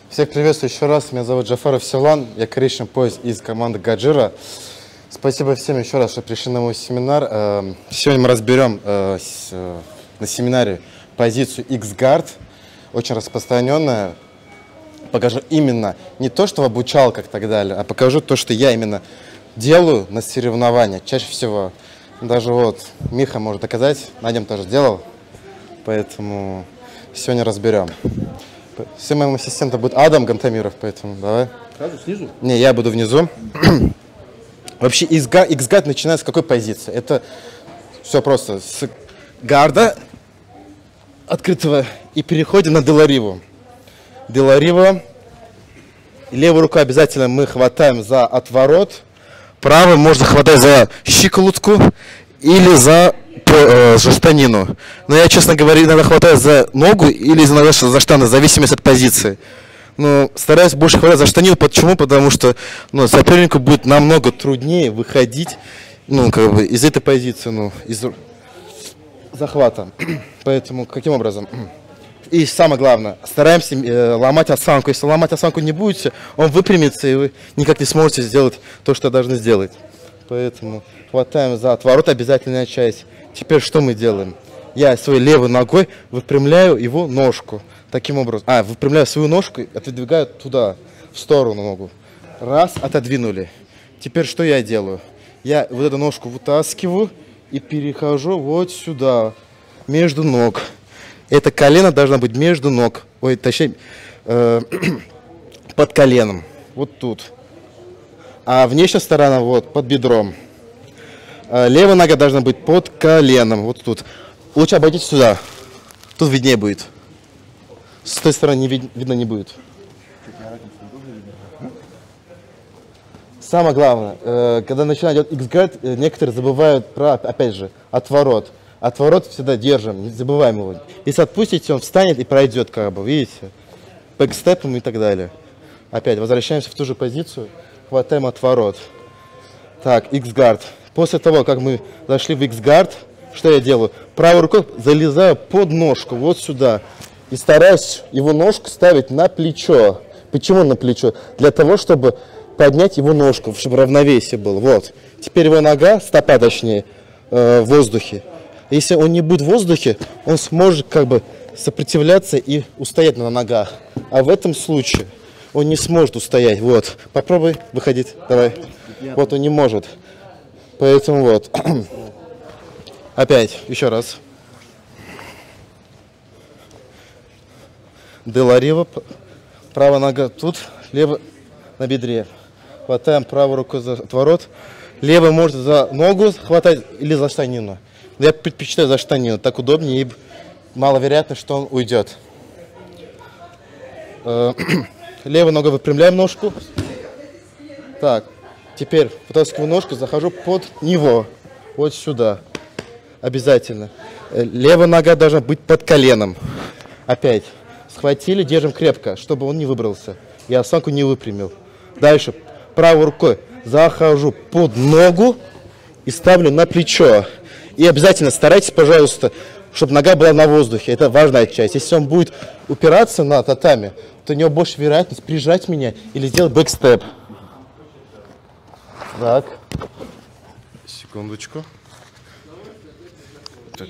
Всех приветствую еще раз. Меня зовут Джафаров Севлан. Я корейский пояс из команды Гаджира. Спасибо всем еще раз, что пришли на мой семинар. Сегодня мы разберем на семинаре позицию X-Guard. Очень распространенная. Покажу именно не то, что в обучалках и так далее, а покажу то, что я именно делаю на соревнованиях. Чаще всего. Даже вот Миха может доказать. Надим тоже делал. Поэтому сегодня разберем. Все моим ассистентом будет Адам Гантамиров, поэтому давай. Сразу снизу? Не, я буду внизу. Вообще X-Guard начинается с какой позиции? Это все просто с гарда открытого и переходим на Делариву. Деларива. Левую руку обязательно мы хватаем за отворот. Правой можно хватать за щиколотку или за штанину. Но я, честно говоря, иногда хватаю за ногу или иногда за штаны, в зависимости от позиции. Но стараюсь больше хватать за штанину. Почему? Потому что сопернику будет намного труднее выходить из этой позиции, из захвата. Поэтому каким образом? И самое главное, стараемся ломать осанку. Если ломать осанку не будете, он выпрямится, и вы никак не сможете сделать то, что должны сделать. Поэтому хватаем за отворот, обязательная часть. Теперь что мы делаем? Я своей левой ногой выпрямляю его ножку. Таким образом. Выпрямляю свою ножку и отодвигаю туда, в сторону ногу. Раз, отодвинули. Теперь что я делаю? Я вот эту ножку вытаскиваю и перехожу вот сюда, между ног. Это колено должно быть между ног. Ой, точнее, под коленом. Вот тут. А внешняя сторона вот под бедром. Левая нога должна быть под коленом. Вот тут. Лучше обойдите сюда. Тут виднее будет. С той стороны видно не будет. Самое главное, когда начинает делать X-Guard, некоторые забывают про, опять же, отворот. Отворот всегда держим, не забываем его. Если отпустите, он встанет и пройдет, видите? Бэкстепом и так далее. Опять возвращаемся в ту же позицию, хватаем отворот. Так, X-Guard. После того, как мы зашли в X-Guard, что я делаю? Правой рукой залезаю под ножку, вот сюда. И стараюсь его ножку ставить на плечо. Почему на плечо? Для того, чтобы поднять его ножку, чтобы равновесие было. Вот. Теперь его нога, стопа точнее, в воздухе. Если он не будет в воздухе, он сможет сопротивляться и устоять на ногах. А в этом случае он не сможет устоять. Вот. Попробуй выходить. Давай. Вот он не может. Поэтому вот. Опять, еще раз. Деларива. Правая нога тут, левая на бедре. Хватаем правой рукой за отворот. Левая может за ногу хватать или за штанину. Я предпочитаю за штанину. Так удобнее и маловероятно, что он уйдет. Левой ногой выпрямляем ножку. Так. Теперь вытаскиваю ножку, захожу под него, вот сюда, обязательно. Левая нога должна быть под коленом. Опять, схватили, держим крепко, чтобы он не выбрался. И осанку не выпрямил. Дальше, правой рукой захожу под ногу и ставлю на плечо. И обязательно старайтесь, пожалуйста, чтобы нога была на воздухе. Это важная часть. Если он будет упираться на татами, то у него больше вероятность прижать меня или сделать бэкстеп. Так. Секундочку. Так.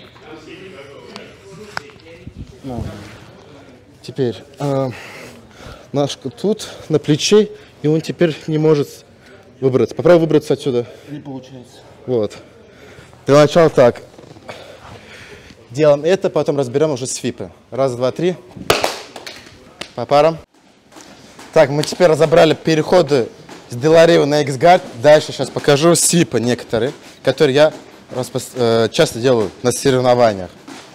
Теперь ножка тут, на плече, и он теперь не может выбраться. Попробуй выбраться отсюда. Не получается. Вот. Для начала так. Делаем это, потом разберем уже свипы. Раз, два, три. По парам. Так, мы теперь разобрали переходы с Деларивы на X-Guard. Дальше сейчас покажу свипы некоторые, которые я часто делаю на соревнованиях.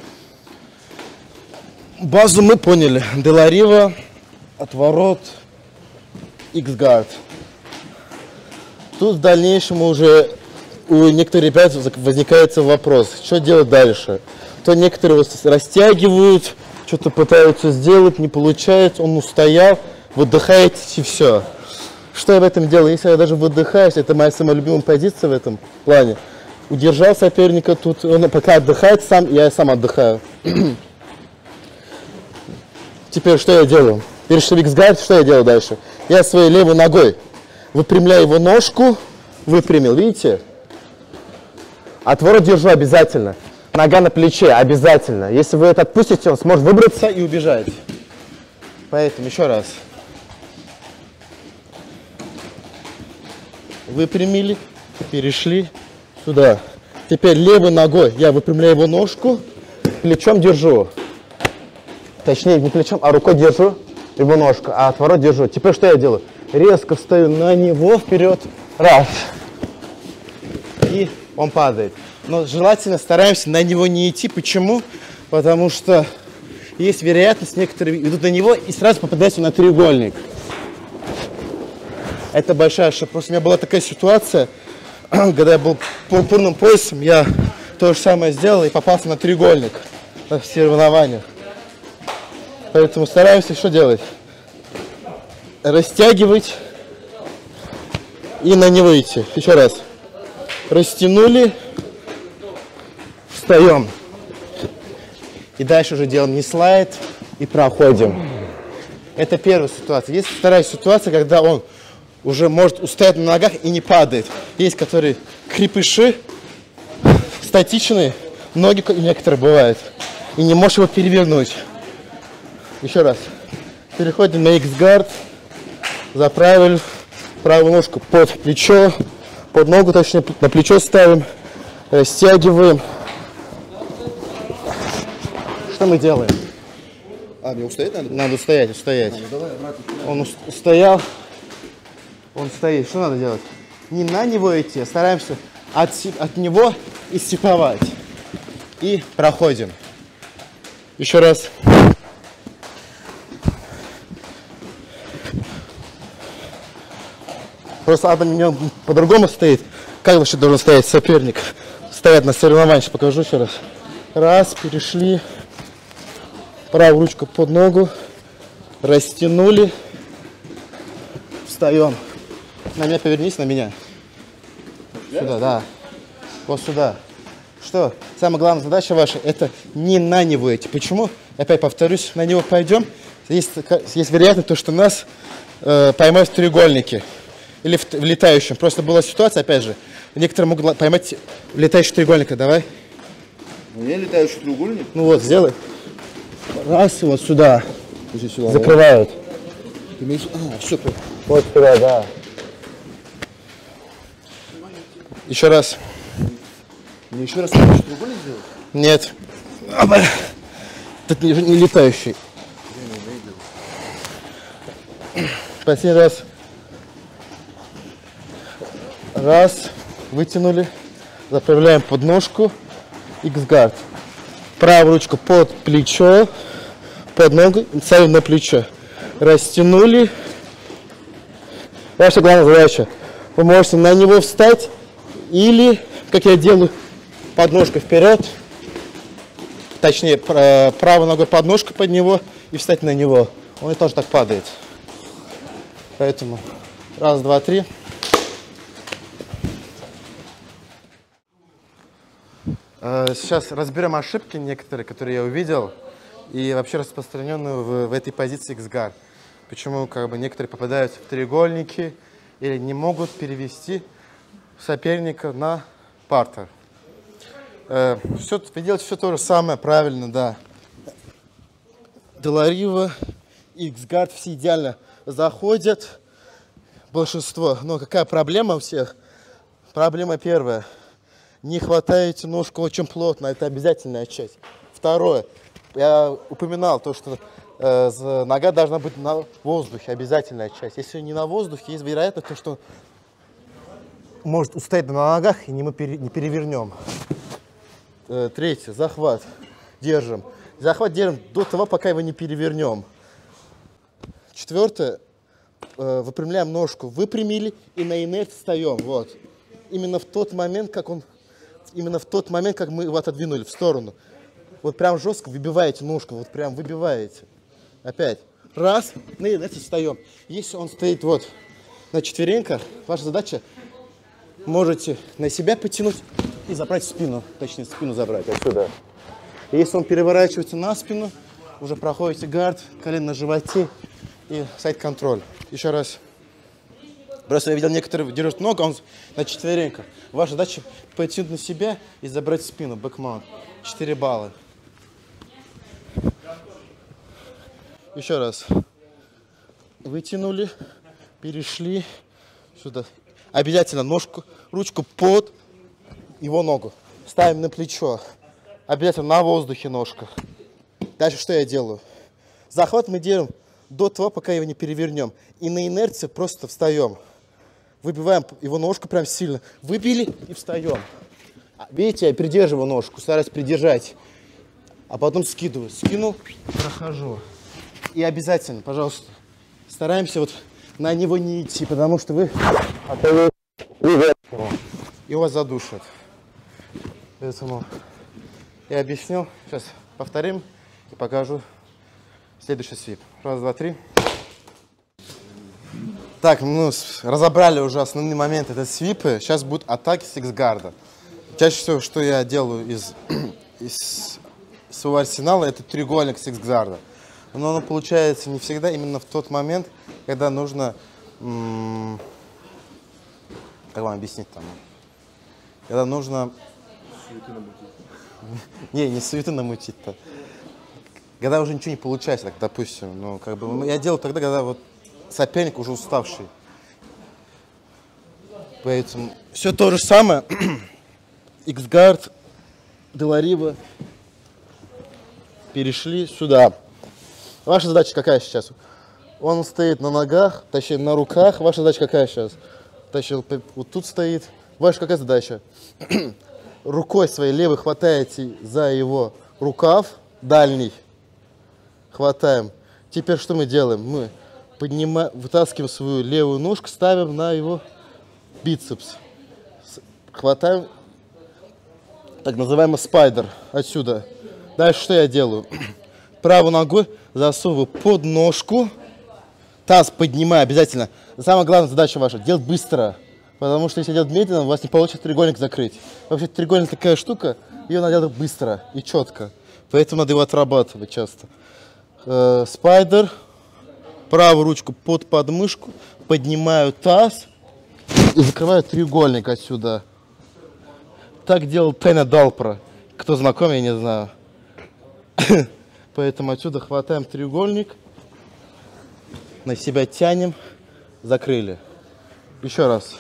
Базу мы поняли. Деларива, отворот, X-Guard. Тут в дальнейшем уже у некоторых ребят возникает вопрос, что делать дальше. То некоторые растягивают, что-то пытаются сделать, не получается, он устоял, выдыхаете и все. Что я в этом делаю? Если я даже выдыхаюсь, это моя самая любимая позиция в этом плане. Удержал соперника тут, он пока отдыхает сам, я сам отдыхаю. Теперь что я делаю? перешли в X-гард, что я делаю дальше? Я своей левой ногой выпрямляю его ножку, выпрямил, видите? Отворот держу обязательно. Нога на плече обязательно. Если вы это отпустите, он сможет выбраться и убежать. Поэтому еще раз. Выпрямили, перешли сюда. Теперь левой ногой я выпрямляю его ножку, плечом держу. Точнее, не плечом, а рукой держу его ножку, а отворот держу. Теперь что я делаю? Резко встаю на него вперед. Раз. И он падает. Но желательно стараемся на него не идти. Почему? Потому что есть вероятность, некоторые идут на него и сразу попадаются на треугольник. Это большая ошибка. Просто у меня была такая ситуация, когда я был пурпурным поясом, я то же самое сделал и попался на треугольник в соревнованиях. Поэтому стараемся что делать? Растягивать и на него идти. Еще раз. Растянули, встаем. И дальше уже делаем не слайд и проходим. Это первая ситуация. Есть вторая ситуация, когда он уже может устоять на ногах и не падает. Есть которые крепыши, статичные, ноги некоторые бывают. И не можешь его перевернуть. Еще раз. Переходим на X-гард. Заправили правую ножку под плечо. Под ногу, точнее, на плечо ставим. Растягиваем. Что мы делаем? Мне устоять надо? Надо устоять, устоять. Давай обратно. Он устоял. Он стоит. Что надо делать? Не на него идти, а стараемся от него исстиповать. И проходим. Еще раз. Просто одно по-другому стоит. Как вообще должен стоять соперник? Стоять на соревновании. Сейчас покажу еще раз. Раз, перешли. Правую ручку под ногу. Растянули. Встаем. На меня повернись, на меня. Сюда, да. Вот сюда. Что? Самая главная задача ваша – это не на него идти. Почему? Опять повторюсь, на него пойдем. Есть вероятность, то, что нас поймают в треугольнике. Или в летающем. Просто была ситуация, опять же. Некоторые могут поймать в летающий треугольник. Давай. У меня летающий треугольник. Ну вот, сделай. Раз, и вот сюда. Сюда, закрывают. Ты имеешь... все. Вот сюда, да. Еще раз. Мне еще раз летающий треугольник сделать? Нет. Это не летающий. Последний раз. Раз. Вытянули. Заправляем под ножку. X-гард. Правую ручку под плечо. Под ногу. Ставим на плечо. Растянули. Ваша главная задача. Вы можете на него встать. Или, как я делаю, подножку вперед. Точнее, правой ногой подножку под него. И встать на него. Он и тоже так падает. Поэтому раз, два, три. Сейчас разберем ошибки некоторые, которые я увидел, и вообще распространенную в этой позиции X-гард. Почему некоторые попадаются в треугольники или не могут перевести соперника на партер. Вы делаете все то же самое, правильно, да. Деларива, X-гард, все идеально заходят, большинство. Но какая проблема у всех? Проблема первая. Не хватаете ножку очень плотно, это обязательная часть. Второе, я упоминал то, что нога должна быть на воздухе, обязательная часть. Если не на воздухе, есть вероятность, что может устоять на ногах и мы не перевернем. Третье, захват. Держим. Захват держим до того, пока его не перевернем. Четвертое, выпрямляем ножку. Выпрямили и на инерт встаем. Вот. Именно в тот момент, как мы его отодвинули в сторону. Вот прям жестко выбиваете ножку, вот прям выбиваете. Опять. Раз, на инерте встаем. Если он стоит вот на четвереньках, ваша задача, можете на себя потянуть и забрать спину. Точнее, спину забрать отсюда. И если он переворачивается на спину, уже проходите гард, колено на животе и сайд-контроль. Еще раз. Просто я видел, некоторые держат ногу, он на четвереньках. Ваша задача потянуть на себя и забрать спину, бэкмаунт. 4 балла. Еще раз. Вытянули, перешли сюда. Обязательно ножку, ручку под его ногу. Ставим на плечо. Обязательно на воздухе ножка. Дальше что я делаю? Захват мы делаем до того, пока его не перевернем. И на инерции просто встаем. Выбиваем его ножку прям сильно. Выбили и встаем. Видите, я придерживаю ножку, стараюсь придержать. А потом скидываю. Скинул, прохожу. И обязательно, пожалуйста, стараемся вот на него не идти, потому что вы и вас задушат. Поэтому я объяснил. Сейчас повторим и покажу следующий свип. Раз, два, три. Так, ну, разобрали уже основные моменты. Это свипы. Сейчас будут атаки с X-гарда. Чаще всего, что я делаю из своего арсенала, это треугольник с X-гарда. Но оно получается не всегда именно в тот момент, когда нужно... как вам объяснить там? Когда нужно... Не суеты намутить-то. Когда уже ничего не получается, так, допустим. Ну, как бы, я делаю тогда, когда вот соперник уже уставший. Поэтому все то же самое. X-гард, Деларива. Перешли сюда. Ваша задача какая сейчас? Он стоит на ногах, точнее на руках. Ваша задача какая сейчас? Точнее, вот тут стоит. Ваша какая задача? Рукой своей левой хватаете за его рукав дальний. Хватаем. Теперь что мы делаем? Мы вытаскиваем свою левую ножку, ставим на его бицепс. Хватаем, так называемый спайдер отсюда. Дальше что я делаю? Правой ногой засовываю под ножку, таз поднимаю обязательно. Самая главная задача ваша – делать быстро. Потому что если делать медленно, у вас не получится треугольник закрыть. Вообще треугольник такая штука, ее надо делать быстро и четко. Поэтому надо его отрабатывать часто. Спайдер, правую ручку под подмышку, поднимаю таз и закрываю треугольник отсюда. Так делал Тайна Далпра. Кто знаком, я не знаю. Поэтому отсюда хватаем треугольник, на себя тянем, закрыли. Еще раз.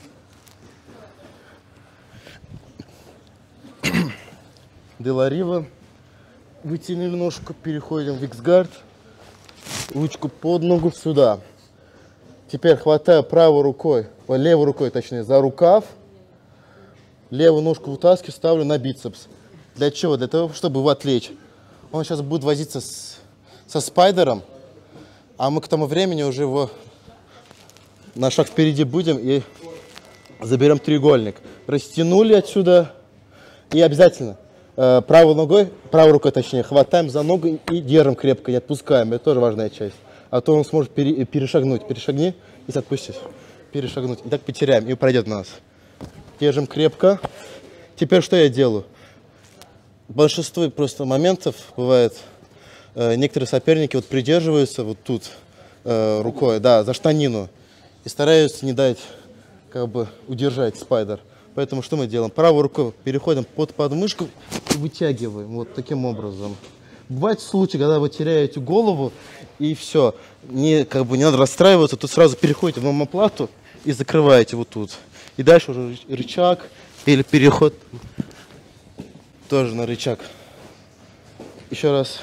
Деларива. Вытянули ножку, переходим в X-гард. Ручку под ногу сюда. Теперь хватаю правой рукой, левой рукой точнее, за рукав. Левую ножку вытаскиваю, ставлю на бицепс. Для чего? Для того, чтобы его отвлечь. Он сейчас будет возиться со спайдером, а мы к тому времени уже его на шаг впереди будем и заберем треугольник. Растянули отсюда и обязательно правой рукой точнее, хватаем за ногу и держим крепко, не отпускаем. Это тоже важная часть. А то он сможет перешагнуть. Перешагни, если отпустить. Перешагнуть. И так потеряем, и пройдет нас. Держим крепко. Теперь что я делаю? Большинство просто моментов бывает, некоторые соперники вот придерживаются вот тут рукой, да, за штанину. И стараются не дать, как бы, удержать спайдер. Поэтому что мы делаем? Правой рукой переходим под подмышку и вытягиваем вот таким образом. Бывают случаи, когда вы теряете голову и все. Не надо расстраиваться, тут сразу переходите в омоплату и закрываете вот тут. И дальше уже рычаг или переход тоже на рычаг. Еще раз.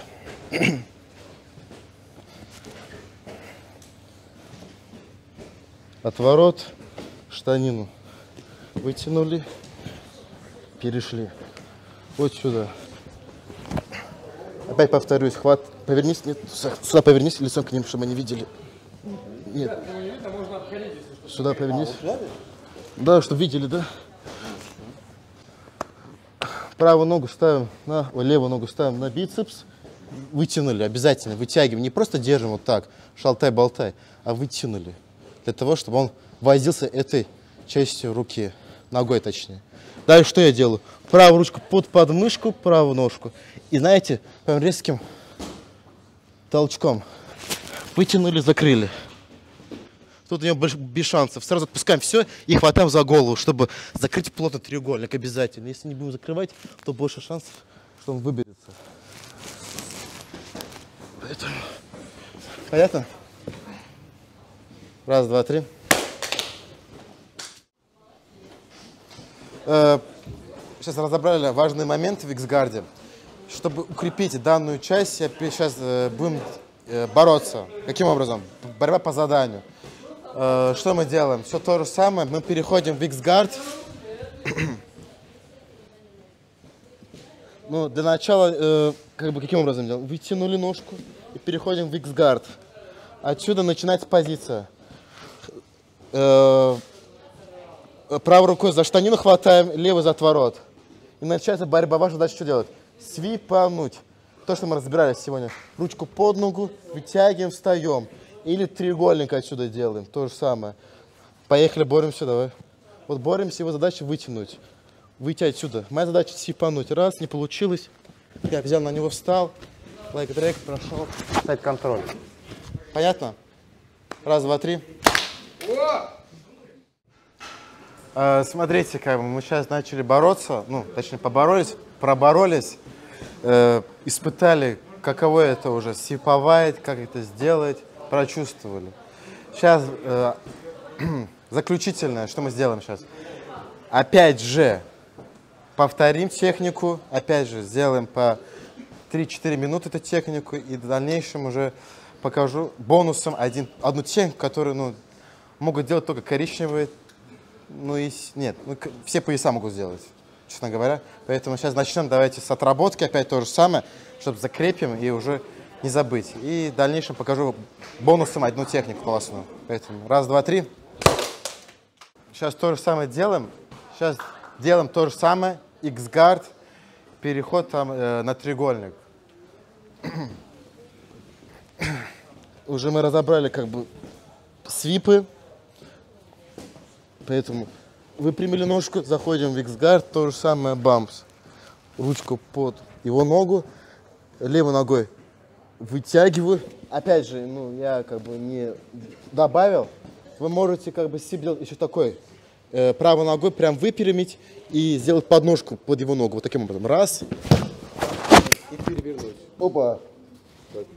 Отворот, штанину вытянули, перешли. Вот сюда. Опять повторюсь, хват. Повернись, нет, сюда повернись лицом к ним, чтобы они видели. Нет. Сюда повернись. Да, чтобы видели, да? Правую ногу ставим левую ногу ставим на бицепс. Вытянули, обязательно вытягиваем. Не просто держим вот так, шалтай-болтай, а вытянули. Для того, чтобы он возился этой частью руки, ногой точнее. Дальше что я делаю? Правую ручку под подмышку, правую ножку. И знаете, прям резким толчком Вытянули, закрыли. Тут у него без шансов. Сразу отпускаем все и хватаем за голову, чтобы закрыть плотно треугольник обязательно. Если не будем закрывать, то больше шансов, что он выберется. Поэтому... Понятно? Раз, два, три. Сейчас разобрали важные моменты в X-гарде. Чтобы укрепить данную часть, сейчас будем бороться. Каким образом? Борьба по заданию. Что мы делаем? Все то же самое. Мы переходим в X-гард. Ну, для начала, каким образом делаем? Вытянули ножку и переходим в X-гард. Отсюда начинается позиция. Правой рукой за штанину хватаем, левой за отворот. И начинается борьба. Ваша задача что делать? Свипануть. То, что мы разбирались сегодня. Ручку под ногу, вытягиваем, встаем. Или треугольник отсюда делаем. То же самое. Поехали, боремся, давай. Вот боремся, его задача вытянуть. Выйти отсюда. Моя задача свипануть. Раз, не получилось. Я взял на него, встал. Лайк-дрэг, прошел. Ставить контроль. Понятно? Раз, два, три. Смотрите, мы сейчас начали бороться, ну, точнее, проборолись, испытали, каково это уже, свиповать, как это сделать, прочувствовали. Сейчас заключительное, что мы сделаем сейчас. Опять же, повторим технику, опять же, сделаем по 3-4 минуты эту технику, и в дальнейшем уже покажу бонусом одну технику, которую, могут делать только коричневые. Все пояса могут сделать, честно говоря. Поэтому сейчас начнем, давайте с отработки, опять то же самое, чтобы закрепим и уже не забыть. И в дальнейшем покажу бонусом одну технику классную. Поэтому раз, два, три. Сейчас то же самое делаем. Сейчас делаем то же самое, X-гард, переход там на треугольник. Уже мы разобрали свипы. Поэтому выпрямили ножку, заходим в X-гард, то же самое бампс. Ручку под его ногу, левой ногой вытягиваю. Опять же, я не добавил. Вы можете себе делать еще такой. Правой ногой прям выпрямить и сделать подножку под его ногу. Вот таким образом. Раз. И перевернуть. Опа. Так.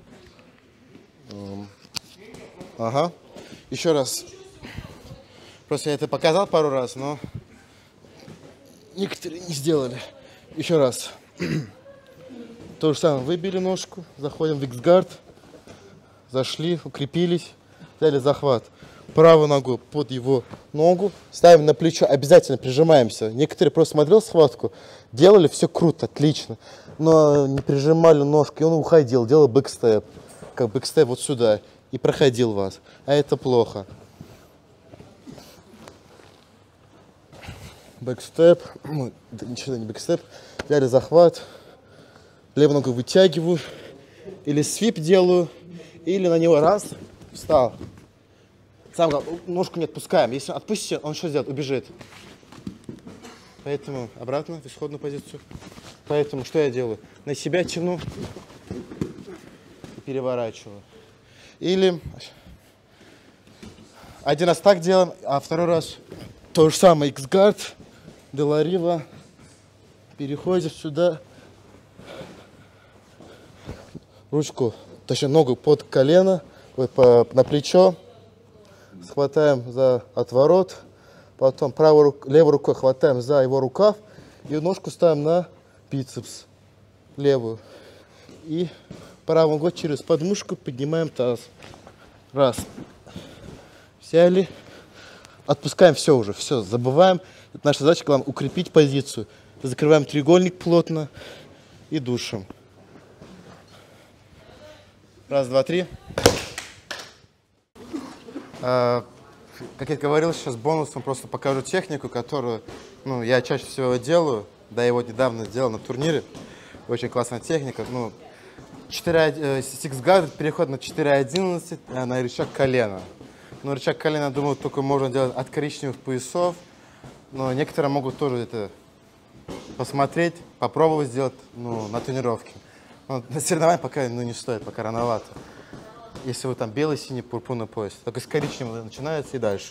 Ага. Еще раз. Просто я это показал пару раз, но некоторые не сделали. Еще раз. То же самое. Выбили ножку, заходим в X-гард, зашли, укрепились, взяли захват. Правой ногой под его ногу, ставим на плечо, обязательно прижимаемся. Некоторые просто смотрел схватку, делали все круто, отлично, но не прижимали ножку, и он уходил, делал бэкстеп, бэкстеп вот сюда, и проходил вас. А это плохо. Бэкстеп, ничего не бэкстеп, взяли захват, левую ногу вытягиваю, или свип делаю, или на него раз, встал. Сам ножку не отпускаем, если отпустите, он что сделает? Убежит. Поэтому обратно в исходную позицию. Поэтому что я делаю? На себя тяну и переворачиваю. Или один раз так делаем, а второй раз то же самое, X-гард, Деларива, переходишь сюда, ручку, точнее ногу под колено, на плечо, схватаем за отворот, потом левой рукой хватаем за его рукав и ножку ставим на бицепс, левую. И правой ногой через подмышку поднимаем таз. Раз. Взяли. Отпускаем все уже, все, забываем. Это наша задача, главное, укрепить позицию. Закрываем треугольник плотно и душим. Раз, два, три. Как я говорил, сейчас бонусом просто покажу технику, которую я чаще всего делаю. Да, я его недавно сделал на турнире. Очень классная техника. X-гард, переход на 4.11 на рычаг колена. Рычаг колена, думаю, только можно делать от коричневых поясов. Но некоторые могут тоже это посмотреть, попробовать сделать на тренировке. На соревнованиях пока не стоит, пока рановато. Если вы там белый, синий, пурпурный пояс. Только с коричневого начинается и дальше.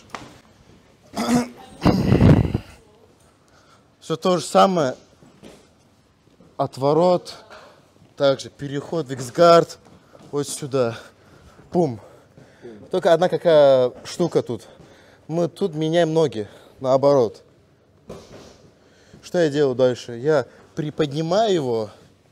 Все то же самое. Отворот. Также переход в X-Guard. Вот сюда. Пум. Только одна какая штука тут. Мы тут меняем ноги. Наоборот. Что я делаю дальше? Я приподнимаю его.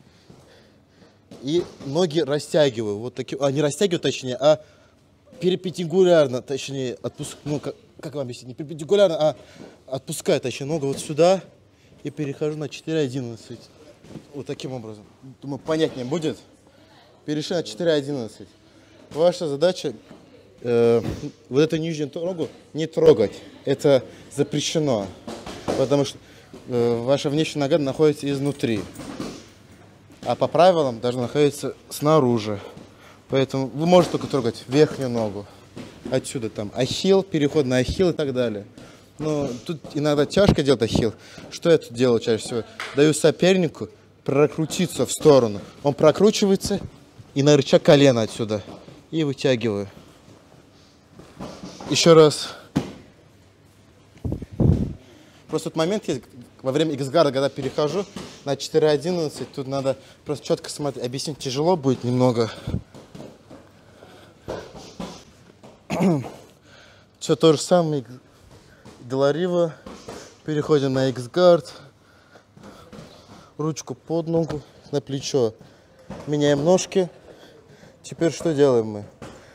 И ноги растягиваю. Вот такие. Не растягиваю, точнее, а перпендикулярно, точнее, ну, как вам объяснить? Не перпендикулярно, а отпускаю, точнее, ногу вот сюда и перехожу на 4.11. Вот таким образом. Думаю, понятнее будет. Перешли на 4.11. Ваша задача вот эту нижнюю ногу не трогать. Это запрещено. Потому что ваша внешняя нога находится изнутри. А по правилам должна находиться снаружи. Поэтому вы можете только трогать верхнюю ногу. Отсюда там ахилл, переход на ахилл и так далее. Но тут иногда тяжко делать ахилл. Что я тут делаю чаще всего? Даю сопернику прокрутиться в сторону. Он прокручивается и на рычаг колена отсюда. И вытягиваю. Еще раз. Просто тот момент есть, во время X-Guard, когда перехожу на 4.11, тут надо просто четко смотреть. Объяснить тяжело будет немного. Все то же самое. Деларива. Переходим на X-Guard. Ручку под ногу, на плечо. Меняем ножки. Теперь что делаем мы?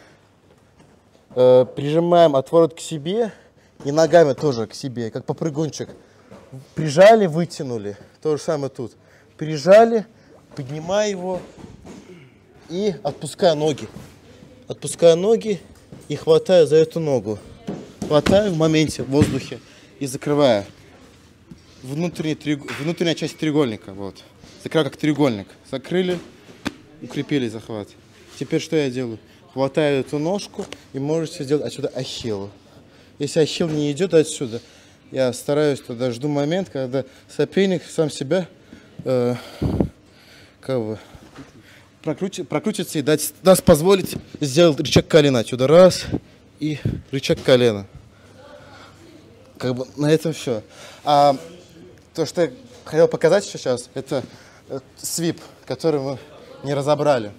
Прижимаем отворот к себе. И ногами тоже к себе, как попрыгунчик. Прижали, вытянули. То же самое тут. Прижали, поднимаю его и отпускаю ноги. Отпускаю ноги и хватаю за эту ногу. Хватаю в моменте в воздухе и закрываю. Внутренняя часть треугольника. Вот. Закрываю как треугольник. Закрыли, укрепили захват. Теперь что я делаю? Хватаю эту ножку и можете сделать отсюда ахилл. Если ахилл не идет отсюда, я стараюсь тогда жду момент, когда соперник сам себя прокрутится и даст позволить сделать рычаг колена. Отсюда раз и рычаг колена. Как бы на этом все. А то, что я хотел показать сейчас, это свип, который мы не разобрали.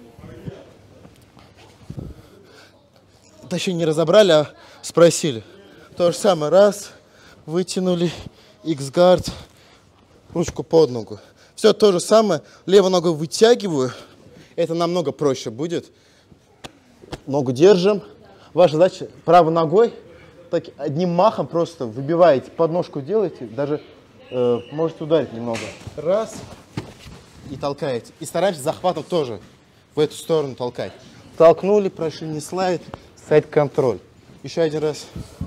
Точнее, не разобрали, а спросили. То же самое, раз, вытянули, X-Guard, ручку под ногу. Все то же самое, левой ногой вытягиваю, это намного проще будет. Ногу держим. Ваша задача правой ногой, так одним махом просто выбиваете, подножку делаете, даже можете ударить немного. Раз, и толкаете. И стараемся захватом тоже в эту сторону толкать. Толкнули, прошли, не слайд, сайд-контроль. Еще один раз.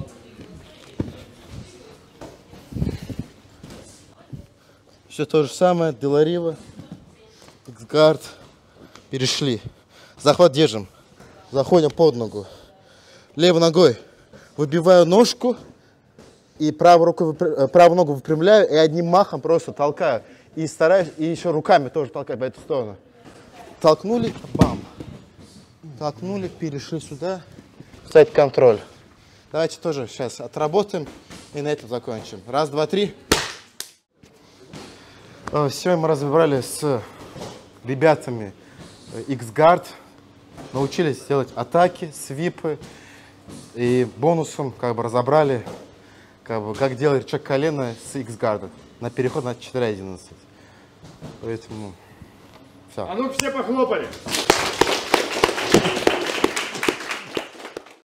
Все то же самое, Деларива, X-Guard, перешли. Захват держим, заходим под ногу. Левой ногой выбиваю ножку и правую ногу выпрямляю и одним махом просто толкаю. И стараюсь, и еще руками тоже толкать по эту сторону. Толкнули, бам. Толкнули, перешли сюда. Сайд-контроль. Давайте тоже сейчас отработаем и на этом закончим. Раз, два, три. Сегодня мы разобрали с ребятами X-Guard. Научились делать атаки, свипы. И бонусом разобрали, как делать рычаг колена с X-Guard на переход на 4.11. Поэтому все. А ну все похлопали.